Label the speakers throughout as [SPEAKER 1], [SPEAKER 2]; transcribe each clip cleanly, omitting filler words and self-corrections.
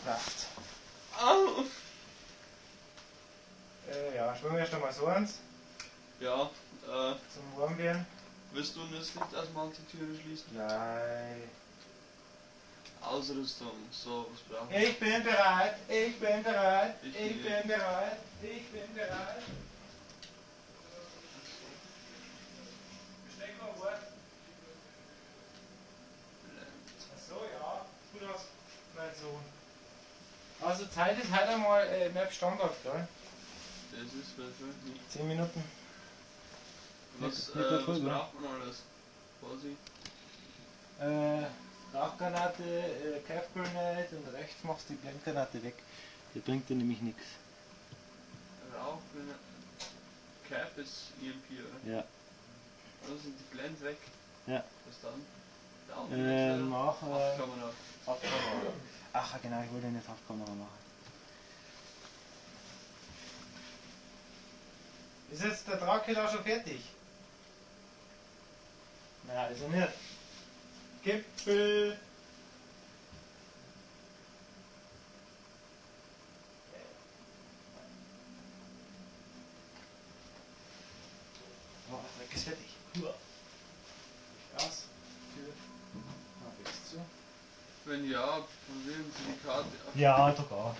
[SPEAKER 1] Kraft.
[SPEAKER 2] Au!
[SPEAKER 1] Ja, schwimmen wir erst einmal so eins.
[SPEAKER 2] Ja,
[SPEAKER 1] Zum Warmwerden.
[SPEAKER 2] willst du das Licht erstmal die Türe schließen?
[SPEAKER 1] Nein.
[SPEAKER 2] Ausrüstung, so, was brauchen
[SPEAKER 1] Ich bin bereit, ich bin bereit,
[SPEAKER 2] Ich
[SPEAKER 1] ich bin bereit, ich bin bereit. Besteck mal Wort. Achso, ja. Gut aus. Mein Sohn. Also Zeit ist heute einmal Map Standard, gell?
[SPEAKER 2] Das ist nicht.
[SPEAKER 1] 10 Minuten.
[SPEAKER 2] Was,
[SPEAKER 1] Nicht
[SPEAKER 2] was braucht man alles? Quasi.
[SPEAKER 1] Rauchgranate, Calf Grenade und rechts machst du die Blendgranate weg. Die bringt dir nämlich nichts.
[SPEAKER 2] Rauch, Cap ist EMP, oder?
[SPEAKER 1] Ja.
[SPEAKER 2] Also sind die Blend weg.
[SPEAKER 1] Ja.
[SPEAKER 2] Was dann? Der andere
[SPEAKER 1] Nach
[SPEAKER 2] Kamera.
[SPEAKER 1] Haftkamera. Ach genau, ich wollte eine Haftkamera machen. Ist jetzt der Dracula schon fertig? Nein, ist er nicht. Gipfel! Oh, Dreck ist fertig. Raus. Tür. Jetzt zu.
[SPEAKER 2] Wenn ja, probieren Sie die Karte ab.
[SPEAKER 1] Ja, doch auch.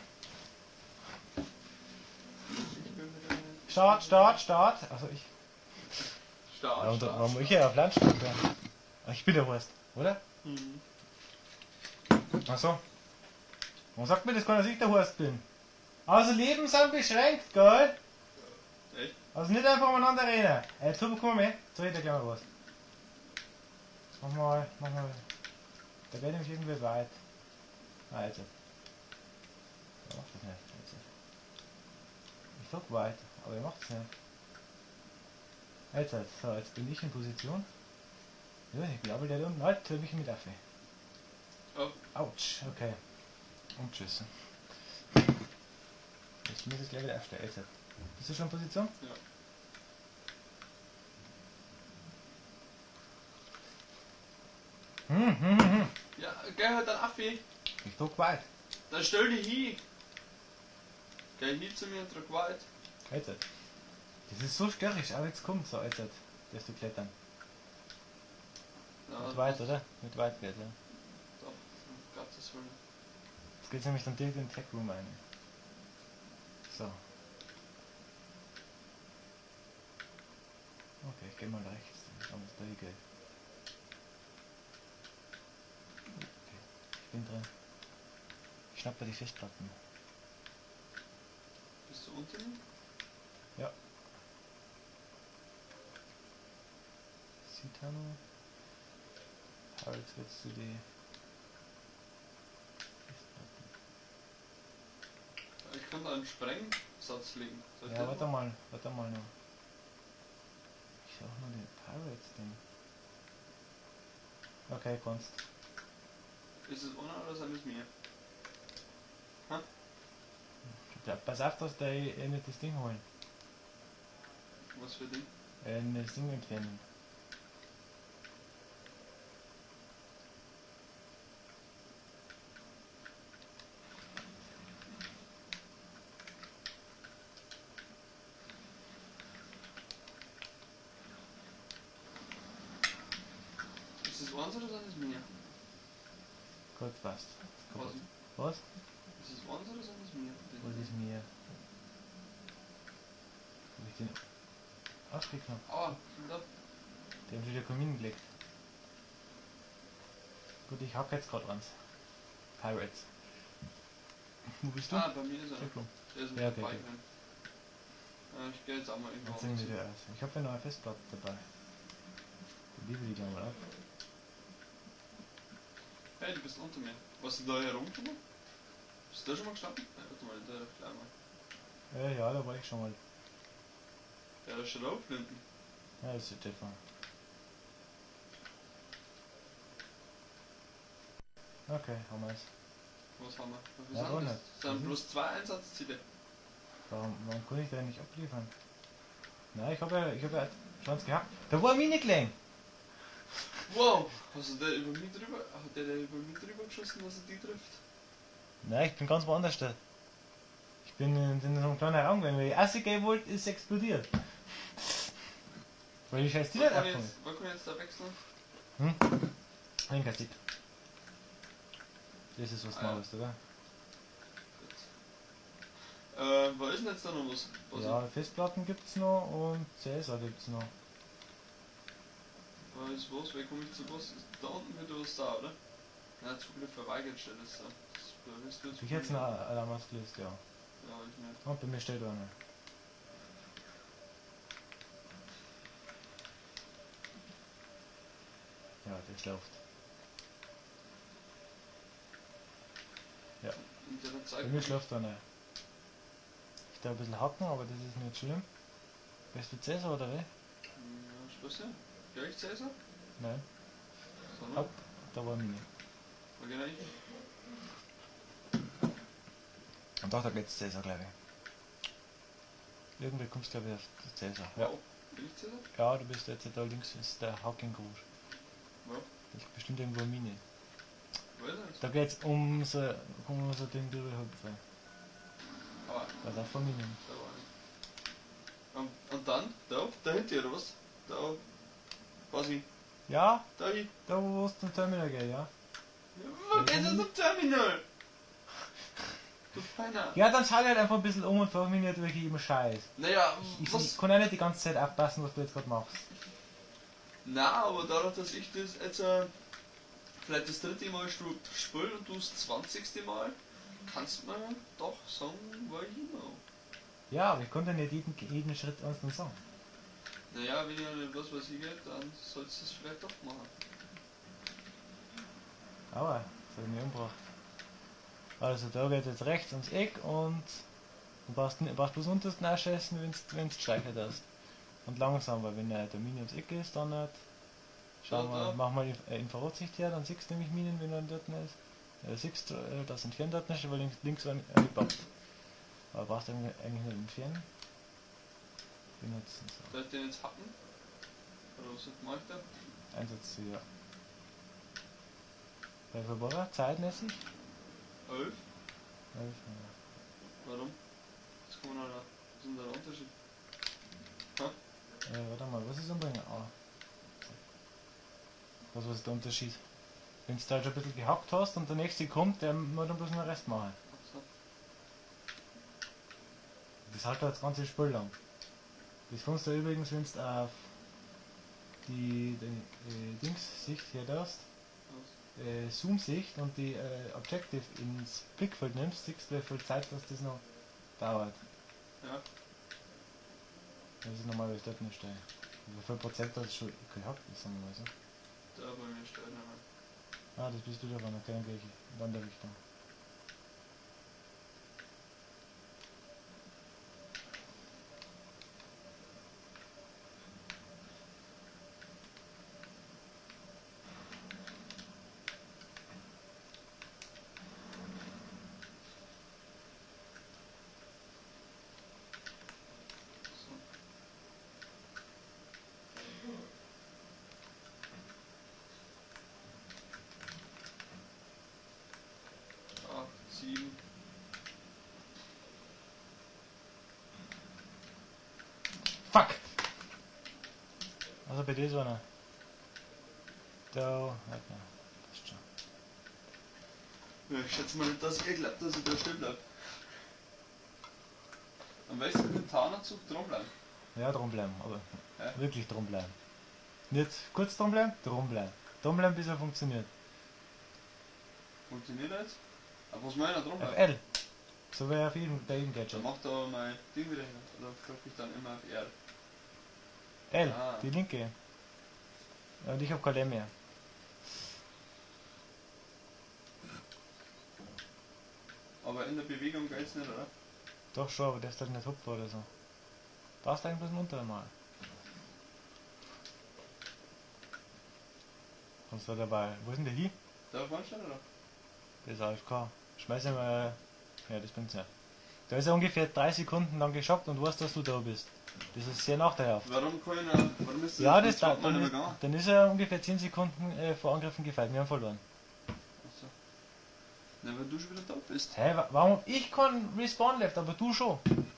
[SPEAKER 2] Ich bin mit einem
[SPEAKER 1] Start, Start, Start. Also ich.
[SPEAKER 2] Start.
[SPEAKER 1] Ja, und
[SPEAKER 2] Start,
[SPEAKER 1] warum
[SPEAKER 2] Start.
[SPEAKER 1] ich ja auf Land stehen kann. Ich bin der Wurst, oder?
[SPEAKER 2] Mhm.
[SPEAKER 1] Achso. Warum sagt mir das keiner, dass ich der Horst bin? Also Leben sind beschränkt, gell?
[SPEAKER 2] Echt?
[SPEAKER 1] Also nicht einfach umeinander reden. Jetzt komm her, jetzt red ich gleich mal was. Mach mal. Da werde ich mich irgendwie weit. Ah, jetzt. Ja, mach das nicht. Jetzt. Ich sag weit, aber ihr macht's nicht. Jetzt. So, jetzt bin ich in Position. Ja, ich glaube, der da unten. Halt, hör mich mit Affe.
[SPEAKER 2] Oh.
[SPEAKER 1] Autsch, okay. Und tschüss. Jetzt muss ich gleich wieder aufstehen. Jetzt. Bist du schon in Position?
[SPEAKER 2] Ja. Ja, geh halt dann Affi.
[SPEAKER 1] Ich drück weit.
[SPEAKER 2] Dann stell dich hin. Geh hin zu mir und drück weit.
[SPEAKER 1] Jetzt. Das ist so störrisch, aber jetzt kommt so, jetzt. Lässt du klettern.
[SPEAKER 2] Ja,
[SPEAKER 1] Mit weit, oder? Mit weit geht, ja.
[SPEAKER 2] Doch, um Gottes Willen.
[SPEAKER 1] Jetzt geht's nämlich dann direkt in den Tech Room rein. So. Okay, ich geh mal rechts, dann schauen wir, was da hier geht. Okay, ich bin drin. Ich schnapp da die Festplatten.
[SPEAKER 2] Bist du unter mir?
[SPEAKER 1] Ja. Citano. Jetzt willst du die Festplatten.
[SPEAKER 2] Ich kann da einen Sprengsatz legen. Soll ich
[SPEAKER 1] Ja,
[SPEAKER 2] den
[SPEAKER 1] warte
[SPEAKER 2] machen?
[SPEAKER 1] mal noch. Ich such mal den Pirates-Ding. Okay, kannst.
[SPEAKER 2] Ist es ohne oder sind es mir?
[SPEAKER 1] Ja, pass auf, dass der nicht das Ding holen.
[SPEAKER 2] Was für Ding?
[SPEAKER 1] Das Ding entfernen.
[SPEAKER 2] Ist es uns oder sind es mir?
[SPEAKER 1] Gut, passt.
[SPEAKER 2] Was?
[SPEAKER 1] Was?
[SPEAKER 2] Ist es uns oder sind es mir?
[SPEAKER 1] Was ist mir? Hab ich den ausgeknopft?
[SPEAKER 2] Aua, da.
[SPEAKER 1] Die haben schon wieder Kamin gelegt. Gut, ich hack jetzt gerade eins. Pirates. Wo bist du?
[SPEAKER 2] Ah, bei mir ist er.
[SPEAKER 1] Checkroom.
[SPEAKER 2] Der ist
[SPEAKER 1] Ja,
[SPEAKER 2] ja,
[SPEAKER 1] okay,
[SPEAKER 2] dabei.
[SPEAKER 1] okay.
[SPEAKER 2] Ich gehe jetzt auch mal irgendwo.
[SPEAKER 1] Jetzt sind wir wieder aus. Ich habe eine neue Festplatte dabei. Die liebe die gleich mal ab.
[SPEAKER 2] Hey, du bist unter mir. Was ist denn da herumgekommen? Bist du da schon mal gestanden? Ja, warte mal, da gleich mal.
[SPEAKER 1] Ja, da war ich schon mal.
[SPEAKER 2] Der Schraubflinten.
[SPEAKER 1] Ja, das ist der Stefan. Okay, haben wir es.
[SPEAKER 2] Was haben wir? Was
[SPEAKER 1] Ja,
[SPEAKER 2] sind
[SPEAKER 1] auch
[SPEAKER 2] das?
[SPEAKER 1] nicht.
[SPEAKER 2] Das sind bloß 2 Einsatzziele.
[SPEAKER 1] Warum kann ich den nicht abliefern? Nein, ich hab ja Chance gehabt. Da war ein Mini-Klang!
[SPEAKER 2] Wow! Hast du der über mich drüber? Hat der über mich drüber geschossen, dass er die trifft?
[SPEAKER 1] Nein, ich bin ganz woanders da. Ich bin in so einem kleinen Raum gewesen. Wenn ich rausgehen wollte, ist es explodiert. Weil ich scheiß die nicht abkommen.
[SPEAKER 2] Wo kann ich jetzt da wechseln?
[SPEAKER 1] Linker Stick. Das ist was du
[SPEAKER 2] Ah, ja.
[SPEAKER 1] machst, oder?
[SPEAKER 2] Wo ist denn jetzt da noch was?
[SPEAKER 1] Ja, Festplatten gibt's noch und CSA gibt's noch.
[SPEAKER 2] Wo ist was? Wie komme ich zu was? Ist da unten wieder was da, oder? Nein, Zugriff verweigert steht das da. Das ist
[SPEAKER 1] Ich hätte einen Alarm ausgelöst, ja.
[SPEAKER 2] Ja, ich nicht.
[SPEAKER 1] Und bei mir steht einer. Ja, der schläft.
[SPEAKER 2] In der
[SPEAKER 1] Bei
[SPEAKER 2] Zeit.
[SPEAKER 1] mir schläft einer. Ich darf ein bisschen hacken, aber das ist nicht schlimm. Bist du Cäsar oder wie?
[SPEAKER 2] Ja, Spaß ja. Gleich Cäsar?
[SPEAKER 1] Nein.
[SPEAKER 2] Sondern?
[SPEAKER 1] Hopp, da war Mini.
[SPEAKER 2] Wo gehen wir hin?
[SPEAKER 1] Und doch, da geht's Cäsar, glaube ich. Irgendwie kommst du, glaube ich, auf Cäsar. Ja.
[SPEAKER 2] Wow. Bin ich Cäsar?
[SPEAKER 1] Ja, du bist jetzt da links, ist der Hacking Rouge.
[SPEAKER 2] Wo?
[SPEAKER 1] Das ist bestimmt irgendwo ein Mini.
[SPEAKER 2] Wo ist das?
[SPEAKER 1] Da geht's um so Ding durchhüpfen.
[SPEAKER 2] Aber,
[SPEAKER 1] Da darf man Mini.
[SPEAKER 2] da war ich. Und dann? Da hinter oder was? Da. Was ich?
[SPEAKER 1] Ja,
[SPEAKER 2] Da ich.
[SPEAKER 1] da wo es zum Terminal geht, ja.
[SPEAKER 2] Wo geht's denn zum Terminal? Du Feiner.
[SPEAKER 1] Ja, dann schau halt einfach ein bisschen um und frag mich nicht durch jeden Scheiß.
[SPEAKER 2] Naja,
[SPEAKER 1] Ich
[SPEAKER 2] was?
[SPEAKER 1] kann ja nicht die ganze Zeit aufpassen, was du jetzt gerade machst.
[SPEAKER 2] Na, aber dadurch, dass ich das jetzt vielleicht das 3. Mal spiele und du das 20. Mal, kannst du mir doch sagen, wo ich hin will.
[SPEAKER 1] Ja, aber ich konnte nicht jeden Schritt einzeln sagen.
[SPEAKER 2] Naja, wenn ich nicht weiß, was ich geht, dann sollst du es vielleicht doch machen.
[SPEAKER 1] Aber, das hat mich umgebracht. Also da geht jetzt rechts ums Eck und du brauchst bloß untersten ausschießen, wenn du gespeichert hast. Und langsam, weil wenn der Mini ums Eck ist, dann nicht. Schau mal, mach mal Infrarotsicht her, dann siehst du nämlich Minen, wenn er dort ist. Siehst du, das entfernt dort nicht, weil links war nicht baut. Aber brauchst du eigentlich nicht entfernen. Benutzen. So.
[SPEAKER 2] Soll ich den jetzt hacken? Oder was mache ich da?
[SPEAKER 1] Einsatzziel, ja. Bei Verbraucher, zeitmäßig?
[SPEAKER 2] 11?
[SPEAKER 1] 11,
[SPEAKER 2] Warum? Was kann man da? Was ist denn da der Unterschied?
[SPEAKER 1] ja. Warte mal, was ist umbringen? Ah. Was ist der Unterschied? Wenn du da halt schon ein bisschen gehackt hast und der nächste kommt, der muss dann bloß den Rest machen.
[SPEAKER 2] So.
[SPEAKER 1] Das hält das ganze Spiel lang. Das kannst du übrigens, wenn du auf die Dings-Sicht hier darfst, Zoom-Sicht und die Objective ins Blickfeld nimmst, siehst du, wie viel Zeit das noch dauert.
[SPEAKER 2] Ja.
[SPEAKER 1] Das ist normalerweise dort nicht stehen. Wie viel Prozent das schon gehackt ist, sagen wir mal so.
[SPEAKER 2] Da bei mir steht einer.
[SPEAKER 1] Ah, das bist du davon, okay, dann gehe ich in andere Richtung.
[SPEAKER 2] So. 8, 7.
[SPEAKER 1] Fuck! Also bei dir so einer. Da, halt mal. Passt schon.
[SPEAKER 2] Ja, ich schätze mal nicht, dass ihr glaubt, dass ich da stehen bleibe. Am besten mit dem Tarnerzug dran bleiben.
[SPEAKER 1] Ja, drum bleiben, aber
[SPEAKER 2] Ja.
[SPEAKER 1] wirklich drum bleiben. Nicht kurz drum bleiben, drum bleiben. Drum bleiben, bis er funktioniert.
[SPEAKER 2] Funktioniert das? Aber was meiner dran
[SPEAKER 1] Auf
[SPEAKER 2] bleiben?
[SPEAKER 1] L. So wie auf jedem, bei jedem
[SPEAKER 2] Dann
[SPEAKER 1] Gadget.
[SPEAKER 2] macht er mein Ding wieder hin. Oder drücke ich dann immer auf R.
[SPEAKER 1] L,
[SPEAKER 2] Ah.
[SPEAKER 1] die linke. Und ich hab kein L mehr.
[SPEAKER 2] Aber in der Bewegung geht's nicht, oder?
[SPEAKER 1] Doch schon, aber der ist halt nicht hupfen oder so. Brauchst eigentlich bloß einen unteren mal. Kommst du dabei? Wo ist denn der hier?
[SPEAKER 2] Da auf Mannschaft, oder?
[SPEAKER 1] Das ist AFK. Schmeiß ihn mal. Ja, das bringt's ja. Da ist er ungefähr 3 Sekunden lang geschockt und weißt, dass du da bist. Das ist sehr nachteilhaft.
[SPEAKER 2] Warum kann ich noch, warum ist das
[SPEAKER 1] Ja,
[SPEAKER 2] das zweite Mal nicht mehr gegangen?
[SPEAKER 1] dann ist er ungefähr 10 Sekunden vor Angriffen gefallen. Wir haben verloren.
[SPEAKER 2] Achso. Na, wenn du schon wieder da bist.
[SPEAKER 1] Hä, warum hab ich keinen Respawn left, aber du schon?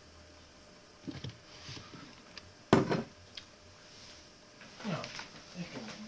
[SPEAKER 1] Ja, ich geh mal.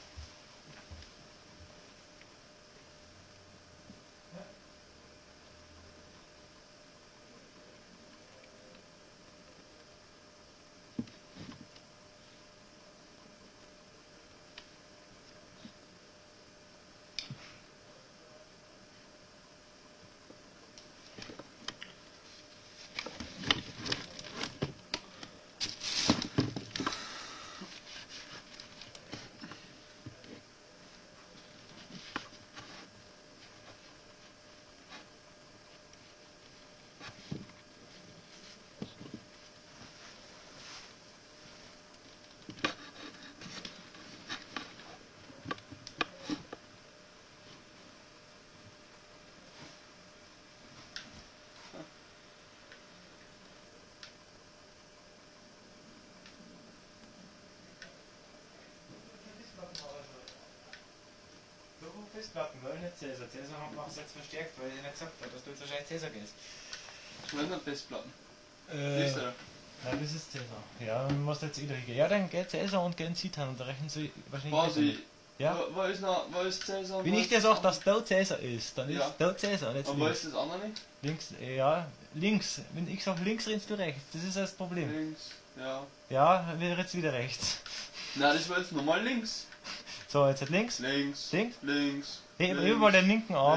[SPEAKER 1] Festplatten, weil nicht Cäsar. Cäsar macht es jetzt verstärkt, weil ich nicht gesagt habe, dass du jetzt wahrscheinlich Cäsar gehst.
[SPEAKER 2] Ich will nicht Festplatten. Ist er?
[SPEAKER 1] Nein, das ist Cäsar. Ja, dann musst du jetzt wieder hingehen. Ja, dann geht Cäsar und gehen Citan und da rechnen sie wahrscheinlich.
[SPEAKER 2] Quasi.
[SPEAKER 1] Ja?
[SPEAKER 2] Wo ist Cäsar?
[SPEAKER 1] Wenn ich dir sage, dass da Cäsar ist, dann
[SPEAKER 2] Ja.
[SPEAKER 1] ist da Cäsar. Und jetzt
[SPEAKER 2] Aber wo ist das andere nicht?
[SPEAKER 1] links, ja, links. Wenn ich sage links, rennst du rechts. Das ist das Problem.
[SPEAKER 2] Links, ja.
[SPEAKER 1] Ja, wir jetzt wieder rechts.
[SPEAKER 2] Nein, das war jetzt nochmal links.
[SPEAKER 1] So, jetzt links.
[SPEAKER 2] Links.
[SPEAKER 1] Links?
[SPEAKER 2] Links.
[SPEAKER 1] Hey,
[SPEAKER 2] links,
[SPEAKER 1] überall den linken Arm.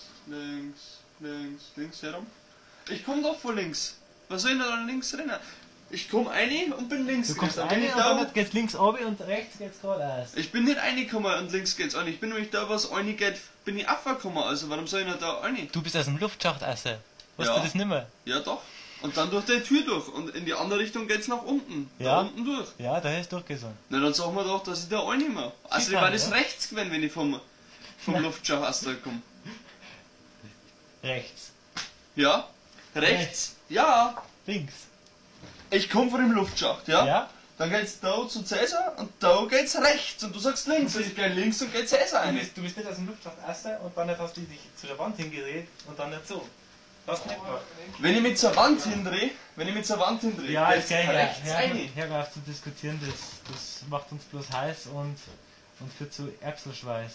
[SPEAKER 2] Links herum. Ich komm doch von links. Was soll ich denn da links rennen? Ich komm rein und bin links
[SPEAKER 1] Du kommst
[SPEAKER 2] gegangen.
[SPEAKER 1] rein
[SPEAKER 2] Bin ich
[SPEAKER 1] und
[SPEAKER 2] da,
[SPEAKER 1] dann geht's links runter und rechts geht's geradeaus.
[SPEAKER 2] ich bin nicht reingekommen und links geht's an. Ich bin nämlich da, was reingeht, bin ich abgekommen. Also warum soll ich nicht da rein?
[SPEAKER 1] Du bist aus dem Luftschacht essen. Weißt
[SPEAKER 2] Ja.
[SPEAKER 1] du das nimmer?
[SPEAKER 2] Ja doch. Und dann durch die Tür durch. Und in die andere Richtung geht's nach unten.
[SPEAKER 1] Ja.
[SPEAKER 2] Da unten durch.
[SPEAKER 1] Ja, da ist durchgesonnen.
[SPEAKER 2] Na dann sagen wir doch, dass ich da reinkomme. Also
[SPEAKER 1] Sicher,
[SPEAKER 2] war das
[SPEAKER 1] ja.
[SPEAKER 2] rechts gewesen, wenn ich vom Luftschacht aus da komme.
[SPEAKER 1] Rechts.
[SPEAKER 2] Ja? Rechts? Ja.
[SPEAKER 1] Links.
[SPEAKER 2] Ich komme von dem Luftschacht, ja?
[SPEAKER 1] Ja?
[SPEAKER 2] Dann geht's da zu Cäsar und da geht's rechts und du sagst links. Also ich gehe links und geh Cäsar ein.
[SPEAKER 1] Du bist nicht aus dem Luftschacht essen und dann hast du dich zu der Wand hingedreht und dann nicht so. Hast du nicht gemacht.
[SPEAKER 2] Wenn ich mich zur Wand hindrehe,
[SPEAKER 1] Ja,
[SPEAKER 2] geht's
[SPEAKER 1] ist geil,
[SPEAKER 2] rechts
[SPEAKER 1] ja.
[SPEAKER 2] rein.
[SPEAKER 1] Hör auf zu diskutieren, das macht uns bloß heiß und führt zu Erbselschweiß.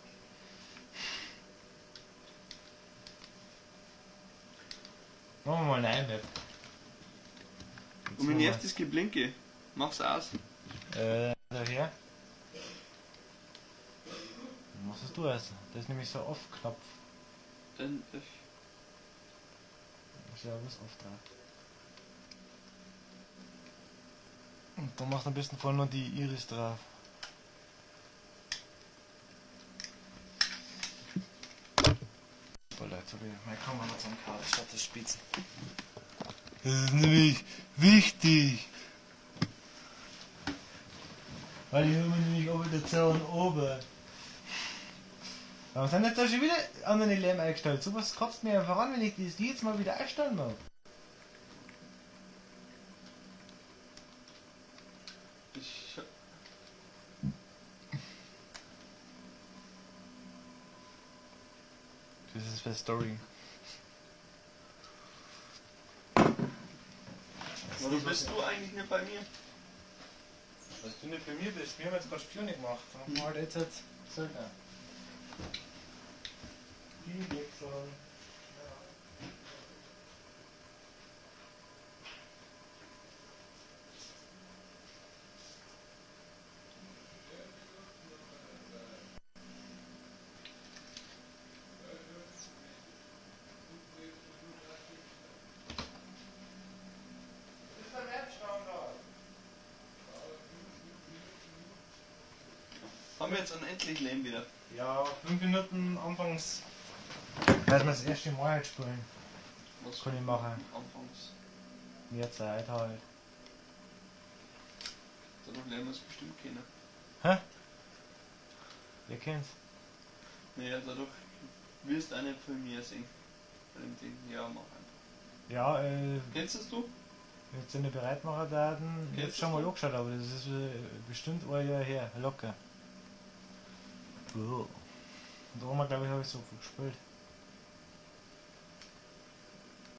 [SPEAKER 1] Machen wir mal ein Web.
[SPEAKER 2] Und mein erstes Geblinke. Mach's aus.
[SPEAKER 1] Daher. Was hast du essen? Das ist nämlich so Off-Knopf.
[SPEAKER 2] Dann
[SPEAKER 1] Ich habe es oft drauf. Und dann machst du am besten voll noch die Iris drauf. Boah Leute, sorry, meine Kamera hat so ein Kabel statt des Spitzen. Das ist nämlich wichtig. Weil ich höre mich nämlich über der Zaun oben. Warum sind jetzt da schon wieder andere Lärm eingestellt? So was kotzt mir einfach an, wenn ich das jetzt mal wieder einstellen mag.
[SPEAKER 2] ich
[SPEAKER 1] Das ist für Story.
[SPEAKER 2] Warum bist du eigentlich nicht bei mir?
[SPEAKER 1] Dass du nicht bei mir bist, wir haben jetzt gerade Spione gemacht. Und halt jetzt Söldner. Die wechseln.
[SPEAKER 2] Haben wir jetzt unendlich Leben wieder.
[SPEAKER 1] Ja, 5 Minuten anfangs. Werden wir das erste Mal halt spielen.
[SPEAKER 2] Was
[SPEAKER 1] Kann ich machen.
[SPEAKER 2] Anfangs.
[SPEAKER 1] Mehr Zeit halt.
[SPEAKER 2] Dadurch lernen wir es bestimmt kennen.
[SPEAKER 1] Hä? Wer kennt's?
[SPEAKER 2] Naja, dadurch wirst du eine von mir sehen. Bei dem Ding. Ja, mach einfach.
[SPEAKER 1] Ja,
[SPEAKER 2] Kennst das du?
[SPEAKER 1] jetzt sind wir bereit machen Daten.
[SPEAKER 2] Jetzt
[SPEAKER 1] Jetzt schon mal
[SPEAKER 2] ist
[SPEAKER 1] angeschaut, aber das ist bestimmt ein Jahr her. Locker. Und da haben wir, glaube ich, habe ich so viel gespielt.